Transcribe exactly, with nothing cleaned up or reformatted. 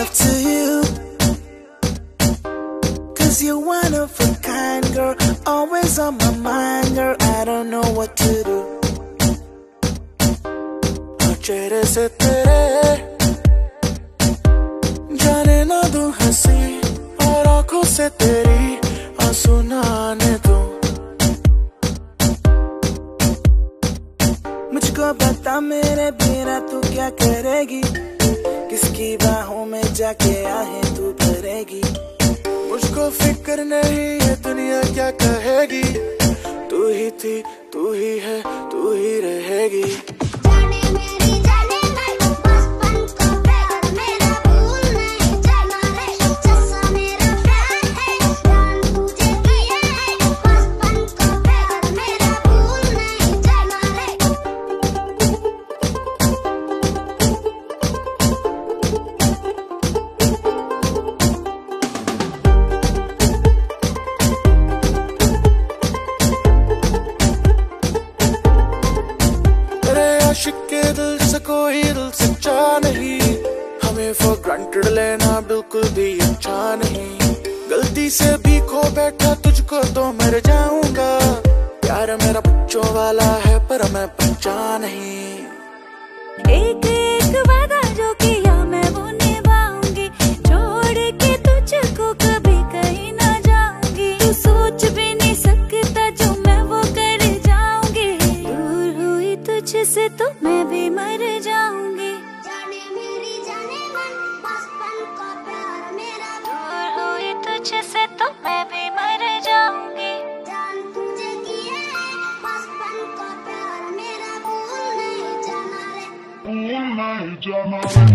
love to you, 'cause you're one of a kind, girl. Always on my mind, girl. I don't know what to do. और चेहरे से तेरे जाने ना दूं हंसी, और आंखों से तेरी आंसू ना आने दूं। मुझको बता मेरे बिना तू क्या करेगी, किसकी बाहों में जाके आहें तू भरेगी। मुझको फिक्र नहीं ये दुनिया क्या कहेगी, तू ही थी तू ही है तू ही रहेगी। आशिक के दिल से कोई दिल सच्चा नहीं, हमें फॉर ग्रांटेड लेना बिल्कुल भी अच्छा नहीं। गलती से भी खो बैठा तुझको तो मर जाऊंगा, प्यार मेरा बच्चों वाला है पर मैं बच्चा नहीं। एक एक वादा जो किया मैं वो निभाऊंगी, छोड़ के तुझको कभी कहीं ना जाऊंगी। तू सोच भी नहीं सकता जो मैं वो कर जाऊंगी, दूर हुई तुझसे तो मैं भी मर जाऊंगी। जाने मेरी जाने मन बचपन का प्यार मेरा, दूर हुई तुझसे तो मैं भी मर जाऊंगी। जान तुझे किए बचपन का प्यार मेरा, भूल नहीं जाना रे, भूल नहीं जाना रे।